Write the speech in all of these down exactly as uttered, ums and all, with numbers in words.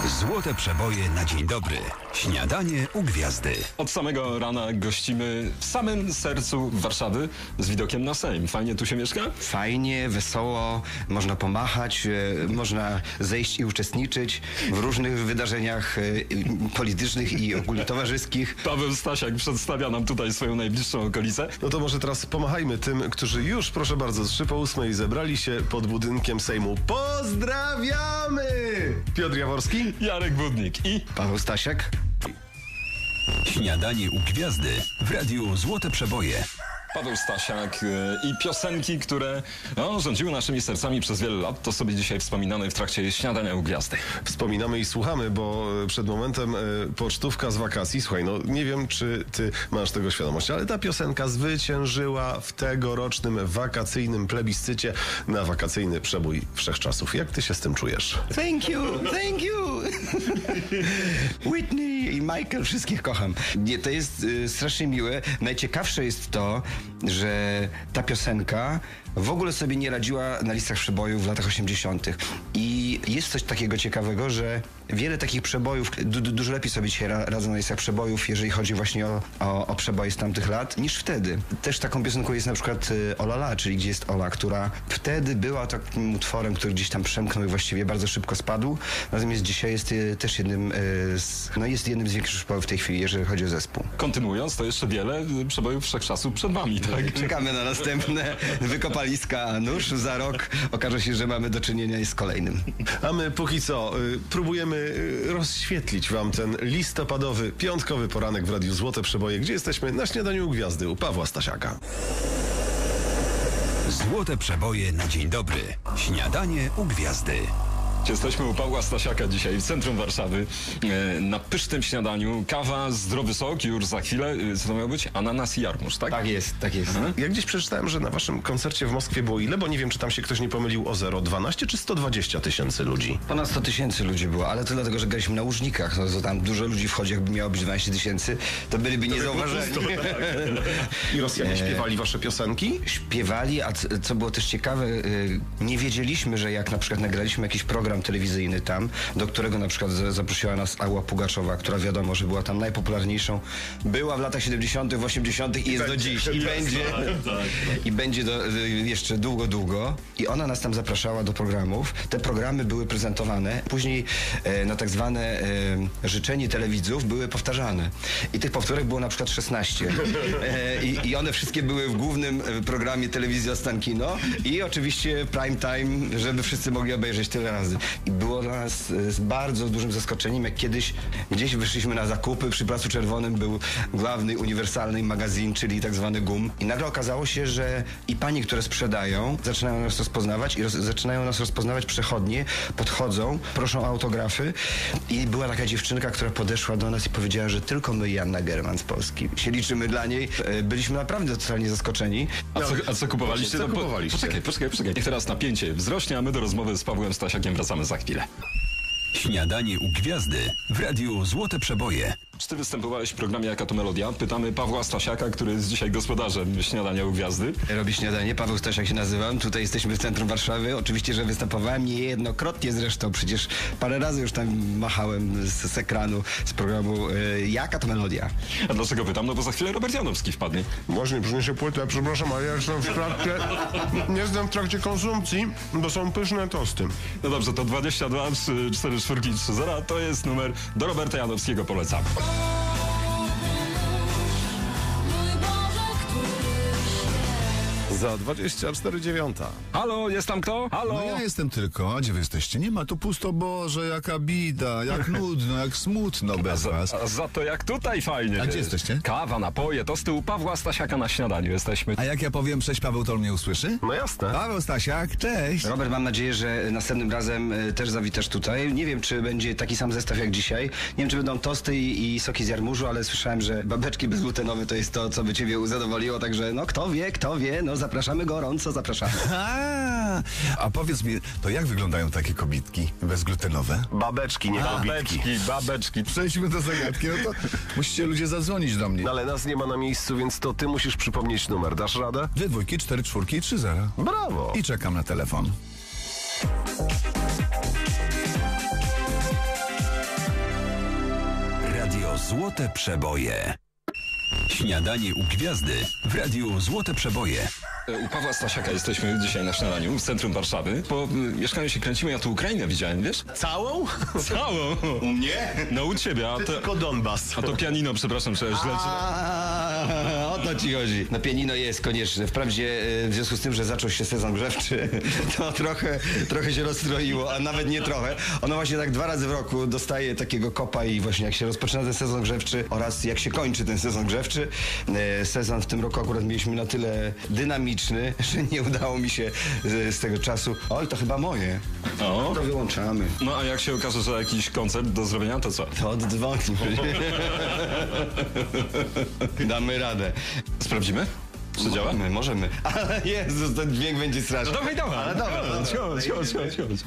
Złote przeboje na dzień dobry. Śniadanie u gwiazdy. Od samego rana gościmy w samym sercu Warszawy z widokiem na Sejm. Fajnie tu się mieszka? Fajnie, wesoło, można pomachać, e, można zejść i uczestniczyć w różnych wydarzeniach e, politycznych i ogólnie towarzyskich. Paweł Stasiak przedstawia nam tutaj swoją najbliższą okolicę. No to może teraz pomachajmy tym, którzy już, proszę bardzo, z trzy po ósmej zebrali się pod budynkiem Sejmu. Pozdrawiamy! Piotr Jaworski, Jarek Budnik i Paweł Stasiak. Śniadanie u gwiazdy w radiu Złote przeboje. Paweł Stasiak e, i piosenki, które no, rządziły naszymi sercami przez wiele lat. To sobie dzisiaj wspominamy w trakcie Śniadania u gwiazdy. wspominamy i słuchamy, bo przed momentem e, pocztówka z wakacji. Słuchaj, no nie wiem, czy ty masz tego świadomość, ale ta piosenka zwyciężyła w tegorocznym wakacyjnym plebiscycie na wakacyjny przebój wszechczasów. Jak ty się z tym czujesz? Thank you, thank you. Whitney i Michael, wszystkich kocham. Nie, to jest y, strasznie miłe. Najciekawsze jest to, że ta piosenka w ogóle sobie nie radziła na listach przebojów w latach osiemdziesiątych. I jest coś takiego ciekawego, że wiele takich przebojów du- du- dużo lepiej sobie dzisiaj ra- radzą na listach przebojów, jeżeli chodzi właśnie o, o, o przeboje z tamtych lat, niż wtedy. Też taką piosenką jest na przykład y, Olala, czyli Gdzie jest Ola, która wtedy była takim utworem, który gdzieś tam przemknął i właściwie bardzo szybko spadł. Natomiast dzisiaj jest y, też jednym y, z, no jest jednym z większych przebojów w tej chwili, jeżeli chodzi o zespół. Kontynuując, to jeszcze wiele y, przebojów wszechczasów przed wami, tak? Czekamy na następne wykopaliska, a nuż za rok okaże się, że mamy do czynienia z kolejnym. A my póki co y, próbujemy y, rozświetlić wam ten listopadowy, piątkowy poranek w Radiu Złote Przeboje, gdzie jesteśmy na Śniadaniu u Gwiazdy u Pawła Stasiaka. Złote przeboje na dzień dobry. Śniadanie u gwiazdy. Jesteśmy u Pawła Stasiaka dzisiaj w centrum Warszawy e, na pysznym śniadaniu. Kawa, zdrowy sok, już za chwilę. E, Co to miało być? Ananas i jarmuż, tak? Tak jest, tak jest. Ja gdzieś przeczytałem, że na waszym koncercie w Moskwie było ile, bo nie wiem, czy tam się ktoś nie pomylił o zero, dwanaście czy sto dwadzieścia tysięcy ludzi. Ponad sto tysięcy ludzi było, ale to dlatego, że graliśmy na łużnikach. No to tam dużo ludzi wchodzi, jakby miało być dwanaście tysięcy, to byliby niezauważeni. I Rosjanie śpiewali wasze piosenki? Śpiewali, a c- co było też ciekawe, y, nie wiedzieliśmy, że jak na przykład nagraliśmy jakiś program telewizyjny tam, do którego na przykład z- zaprosiła nas Ała Pugaczowa, która wiadomo, że była tam najpopularniejszą, była w latach siedemdziesiątych, w osiemdziesiątych i jest do dziś. I będzie, i będzie do, y, jeszcze długo, długo. I ona nas tam zapraszała do programów. Te programy były prezentowane. Później e, na tak zwane e, życzenie telewidzów były powtarzane. I tych powtórek było na przykład szesnaście. E, i, I one wszystkie były w głównym e, programie telewizji Ostankino i oczywiście prime time, żeby wszyscy mogli obejrzeć tyle razy. I było dla nas e, z bardzo dużym zaskoczeniem, jak kiedyś gdzieś wyszliśmy na zakupy, przy Placu Czerwonym był główny uniwersalny magazyn, czyli tak zwany GUM. I nagle okazało się, że i panie, które sprzedają, zaczynają nas rozpoznawać i roz, zaczynają nas rozpoznawać przechodnie, podchodzą, proszą o autografy i była taka dziewczynka, która podeszła do nas i powiedziała, że tylko my i Anna German z Polski się liczymy dla niej. E, Byliśmy naprawdę totalnie zaskoczeni. A co, a co kupowaliście? Co No, po- kupowaliście? Poczekaj, poczekaj, poczekaj. Niech teraz napięcie wzrośnie, a my do rozmowy z Pawłem Stasiakiem wracamy za chwilę. Śniadanie u gwiazdy w radiu Złote przeboje. Czy ty występowałeś w programie Jaka to Melodia? Pytamy Pawła Stasiaka, który jest dzisiaj gospodarzem Śniadania u gwiazdy. Robi śniadanie, Paweł Stasiak się nazywam, tutaj jesteśmy w centrum Warszawy, oczywiście, że występowałem niejednokrotnie zresztą, przecież parę razy już tam machałem z, z ekranu, z programu e, Jaka to Melodia. A dlaczego pytam? No bo za chwilę Robert Janowski wpadnie. Właśnie, przyniesie płytę, przepraszam, ale ja jestem w trakcie, nie jestem w trakcie konsumpcji, bo są pyszne tosty. No dobrze, to dwadzieścia dwa, trzy, cztery, cztery, trzy, zero to jest numer do Roberta Janowskiego, polecamy. Za dwadzieścia cztery dziewiąta. Halo, jest tam kto? Halo? No ja jestem tylko, a gdzie wy jesteście? Nie ma tu pusto, Boże, jaka bida, jak nudno, jak smutno bez Za, was. a za to jak tutaj fajnie. A gdzie wiesz. jesteście? Kawa, napoje, to z tyłu Pawła Stasiaka na śniadaniu jesteśmy. A jak ja powiem, cześć Paweł, to on mnie usłyszy? No jasne. Paweł Stasiak, cześć. Robert, mam nadzieję, że następnym razem e, też zawitasz tutaj. Nie wiem, czy będzie taki sam zestaw jak dzisiaj. Nie wiem, czy będą tosty i, i soki z jarmużu, ale słyszałem, że babeczki bezglutenowe to jest to, co by ciebie uzadowoliło, także no kto wie, kto wie, no zapraszamy gorąco, zapraszamy. A, a powiedz mi, to jak wyglądają takie kobitki bezglutenowe? Babeczki, nie kobitki. Babeczki, babeczki. Przejdźmy do zagadki, no to musicie ludzie zadzwonić do mnie. No ale nas nie ma na miejscu, więc to ty musisz przypomnieć numer. Dasz radę? Dwie dwójki, cztery czwórki i trzy zera. Brawo! I czekam na telefon. Złote Przeboje. Śniadanie u gwiazdy w Radiu Złote Przeboje. U Pawła Stasiaka jesteśmy dzisiaj na śniadaniu w centrum Warszawy. Po y, mieszkaniu się kręcimy, ja tu Ukrainę widziałem, wiesz? Całą? Całą! U mnie? No u ciebie, a to, Tylko Donbas. a to pianino, przepraszam, że źle. A, o to ci chodzi. No pianino jest konieczne. Wprawdzie e, w związku z tym, że zaczął się sezon grzewczy, to trochę, trochę się rozstroiło, a nawet nie trochę. Ono właśnie tak dwa razy w roku dostaje takiego kopa i właśnie jak się rozpoczyna ten sezon grzewczy oraz jak się kończy ten sezon grzewczy. E, sezon w tym roku akurat mieliśmy na tyle dynamiczny, że nie udało mi się z, z tego czasu. Oj, to chyba moje. O. To wyłączamy. No a jak się okaże, że jakiś koncert do zrobienia, to co? To oddzwoni. Damy radę. Sprawdzimy? Czy działa? My możemy. Ale Jezus, ten dźwięk będzie straszny. No dawaj, dawaj. Ale dobra, dobra. Chodź, chodź, chodź, chodź.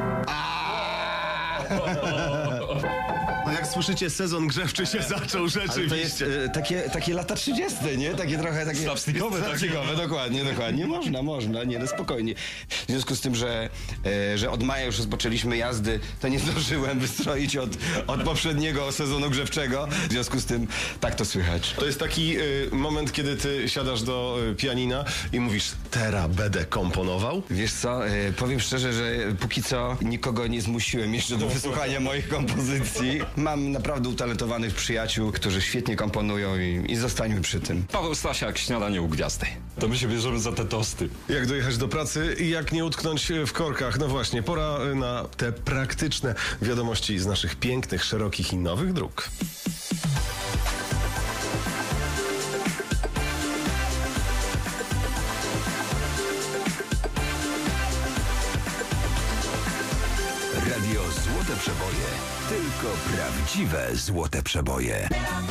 No jak słyszycie, sezon grzewczy się zaczął Ale to rzeczywiście. jest e, takie, takie lata trzydzieste, nie? Takie trochę takie... Slapstickowe takie. Slapstickowe, dokładnie, dokładnie. Można, można, nie, no spokojnie. W związku z tym, że, e, że od maja już rozpoczęliśmy jazdy, to nie zdążyłem wystroić od, od poprzedniego sezonu grzewczego. W związku z tym tak to słychać. To jest taki y, moment, kiedy ty siadasz do y, pianina i mówisz, teraz będę komponował. Wiesz co, e, powiem szczerze, że póki co nikogo nie zmusiłem jeszcze do wysłuchania moich kompozycji. Mam naprawdę utalentowanych przyjaciół, którzy świetnie komponują i, i zostańmy przy tym. Paweł Stasiak, śniadanie u gwiazdy. To my się bierzemy za te tosty. Jak dojechać do pracy i jak nie utknąć w korkach. No właśnie, pora na te praktyczne wiadomości z naszych pięknych, szerokich i nowych dróg. Radio Złote Przeboje. Tylko prawdziwe złote przeboje.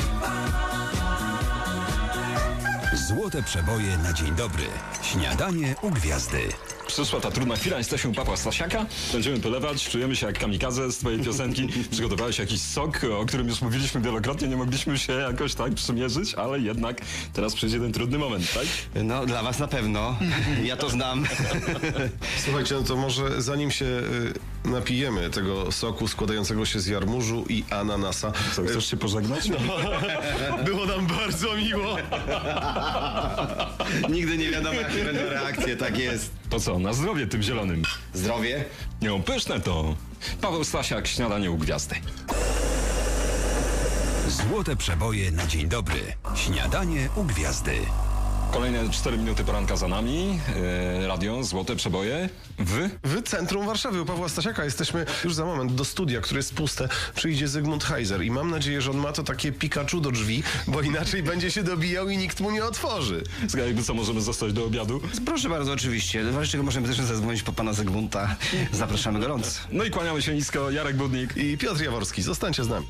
Złote Przeboje na dzień dobry. Śniadanie u gwiazdy. Przyszła ta trudna chwila, jesteśmy u Pawła Stasiaka. Będziemy polewać, czujemy się jak kamikadze z twojej piosenki. Przygotowałeś jakiś sok, o którym już mówiliśmy wielokrotnie. Nie mogliśmy się jakoś tak przymierzyć, ale jednak teraz przyjdzie ten trudny moment, tak? No, dla was na pewno. Ja to znam. Słuchajcie, no to może zanim się y, napijemy tego soku składającego się z jarmużu i ananasa. Co, chcesz się pożegnać? No. Było nam bardzo miło. Nigdy nie wiadomo, jakie będą reakcje, tak jest. To co, na zdrowie tym zielonym. Zdrowie? Nie, pyszne to. Paweł Stasiak, śniadanie u gwiazdy. Złote Przeboje na dzień dobry. Śniadanie u gwiazdy. Kolejne cztery minuty poranka za nami. Yy, radio Złote Przeboje w... W centrum Warszawy u Pawła Stasiaka jesteśmy już za moment do studia, które jest puste. Przyjdzie Zygmunt Heiser i mam nadzieję, że on ma to takie Pikachu do drzwi, bo inaczej będzie się dobijał i nikt mu nie otworzy. Jakby co, możemy zostać do obiadu? Proszę bardzo, oczywiście. W razie czego możemy też zadzwonić po pana Zygmunta. Zapraszamy gorąco. No i kłaniamy się nisko. Jarek Budnik. I Piotr Jaworski, zostańcie z nami.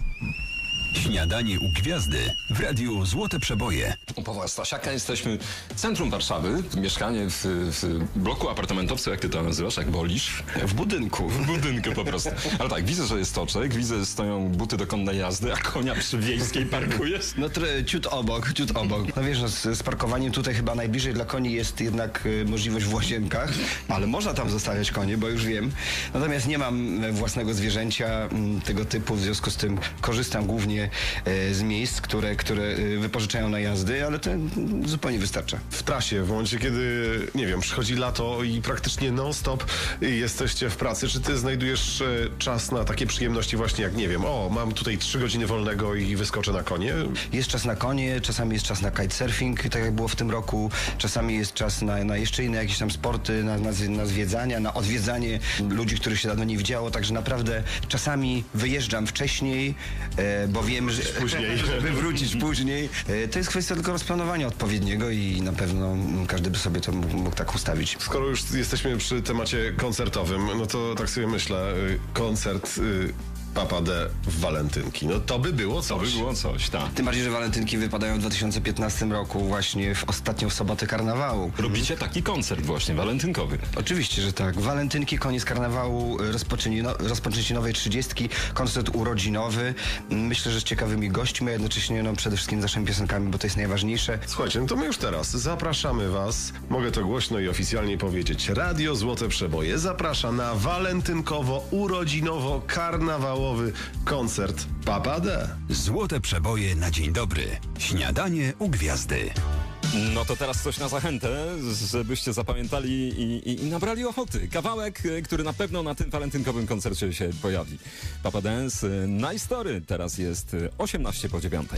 Śniadanie u gwiazdy w Radiu Złote Przeboje. U Pawła Stasiaka jesteśmy w centrum Warszawy. Mieszkanie w, w bloku apartamentowcu, jak ty to nazywasz, jak wolisz. W budynku. W budynku po prostu. Ale tak, widzę, że jest toczek, widzę, że stoją buty do konnej jazdy, a konia przy Wiejskiej parkujesz. No tr- ciut obok, ciut obok. No wiesz, no, z, z parkowaniem tutaj chyba najbliżej dla koni jest jednak y, możliwość w łazienkach, ale można tam zostawiać konie, bo już wiem. Natomiast nie mam y, własnego zwierzęcia y, tego typu, w związku z tym korzystam głównie y, z miejsc, które, które y, wypożyczają na jazdy, ale to y, zupełnie wystarcza. W trasie, w momencie, kiedy, nie wiem, przychodzi lato i praktycznie non-stop jesteście w pracy, czy ty znajdujesz e, czas na takie przyjemności właśnie jak, nie wiem, o, mam tutaj trzy godziny wolnego i wyskoczę na konie? Jest czas na konie, czasami jest czas na kitesurfing, tak jak było w tym roku, czasami jest czas na, na jeszcze inne jakieś tam sporty, na, na, na zwiedzania, na odwiedzanie ludzi, których się dawno nie widziało, także naprawdę czasami wyjeżdżam wcześniej, e, bo wiem, że Później. żeby wrócić później. E, to jest kwestia tylko rozplanowania odpowiedniego i na pewno każdy by sobie to mógł, mógł tak ustawić. Skoro już jesteśmy przy temacie koncertowym, no to tak sobie myślę, y, koncert y, Papa D w walentynki. No to by było To by coś. było coś, tak. Tym bardziej, że walentynki wypadają w dwa tysiące piętnastym roku, właśnie w ostatnią sobotę karnawału. Robicie taki koncert właśnie, walentynkowy. Oczywiście, że tak. Walentynki, koniec karnawału, rozpoczęcie, no, rozpoczęcie nowej trzydziestki, koncert urodzinowy. Myślę, że z ciekawymi gośćmi, a jednocześnie no, przede wszystkim z naszymi piosenkami, bo to jest najważniejsze. Słuchajcie, no to my już teraz zapraszamy was, mogę to głośno i oficjalnie powiedzieć, Radio Złote Przeboje zaprasza na walentynkowo, urodzinowo, karnawałowe finałowy koncert Papa D. Złote przeboje na dzień dobry. Śniadanie u gwiazdy. No to teraz coś na zachętę, żebyście zapamiętali i, i, i nabrali ochoty. Kawałek, który na pewno na tym walentynkowym koncercie się pojawi. Papa Dance, Nice Story. Teraz jest osiemnaście po dziewiątej.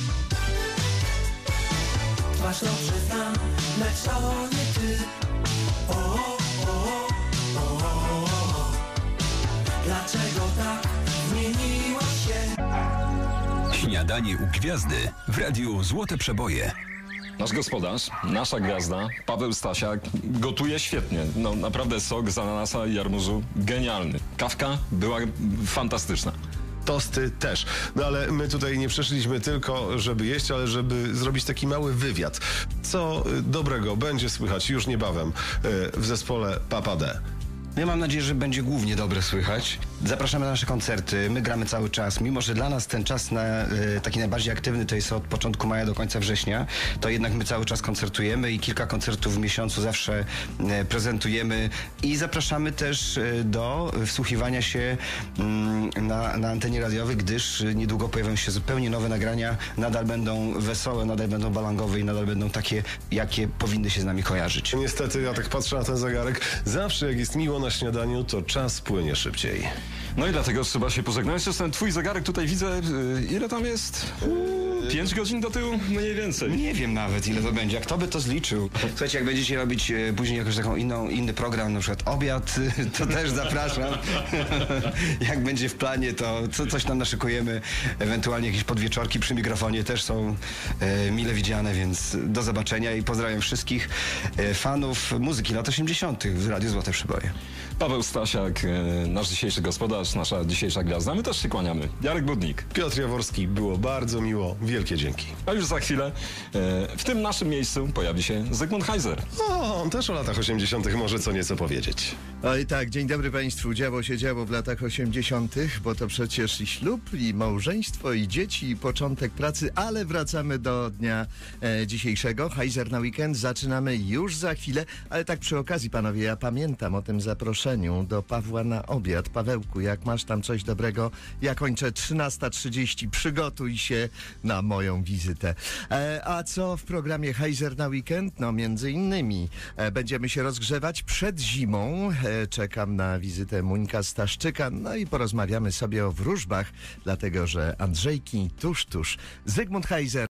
Twarz to przyznam, lecz to nie ty. O, o, o, o, o, o. Dlaczego tak zmieniło się? Śniadanie u gwiazdy w radiu Złote Przeboje. Nasz gospodarz, nasza gwiazda, Paweł Stasiak, gotuje świetnie. No naprawdę sok z ananasa i jarmużu genialny. Kawka była fantastyczna. Tosty też. No ale my tutaj nie przyszliśmy tylko, żeby jeść, ale żeby zrobić taki mały wywiad. Co dobrego będzie słychać już niebawem w zespole Papa D. Ja mam nadzieję, że będzie głównie dobre słychać. Zapraszamy na nasze koncerty, my gramy cały czas, mimo że dla nas ten czas na, y, taki najbardziej aktywny to jest od początku maja do końca września, to jednak my cały czas koncertujemy i kilka koncertów w miesiącu zawsze y, prezentujemy i zapraszamy też y, do wsłuchiwania się y, na, na antenie radiowej, gdyż y, niedługo pojawią się zupełnie nowe nagrania, nadal będą wesołe, nadal będą balangowe i nadal będą takie, jakie powinny się z nami kojarzyć. Niestety, ja tak patrzę na ten zegarek, zawsze jak jest miło na śniadaniu, to czas płynie szybciej. No i dlatego trzeba się pożegnać. Zresztą twój zegarek tutaj widzę, yy, ile tam jest? Yy, Pięć godzin do tyłu? Mniej więcej. Nie wiem nawet, ile to będzie. A kto by to zliczył? Słuchajcie, jak będziecie robić e, później jakąś taką inną, inny program, na przykład obiad, to też zapraszam. Jak będzie w planie, to co, coś tam naszykujemy. Ewentualnie jakieś podwieczorki przy mikrofonie też są e, mile widziane, więc do zobaczenia i pozdrawiam wszystkich e, fanów muzyki lat osiemdziesiątych w Radiu Złote Przeboje. Paweł Stasiak, yy, nasz dzisiejszy gospodarz, nasza dzisiejsza gwiazda. My też się kłaniamy. Jarek Budnik. Piotr Jaworski, było bardzo miło. Wielkie dzięki. A już za chwilę yy, w tym naszym miejscu pojawi się Zygmunt Heiser. O, on też o latach osiemdziesiątych może co nieco powiedzieć. Oj tak, dzień dobry Państwu. Działo się działo w latach osiemdziesiątych, bo to przecież i ślub, i małżeństwo, i dzieci, i początek pracy, ale wracamy do dnia e, dzisiejszego. Heiser na weekend zaczynamy już za chwilę, ale tak przy okazji, panowie, ja pamiętam o tym zaproszeniu do Pawła na obiad. Pawełku, jak masz tam coś dobrego, ja kończę trzynasta trzydzieści, przygotuj się na moją wizytę. E, a co w programie Heiser na weekend? No między innymi e, będziemy się rozgrzewać przed zimą. E, czekam na wizytę Muńka Staszczyka, no i porozmawiamy sobie o wróżbach, dlatego że Andrzejki tuż, tuż. Zygmunt Heiser.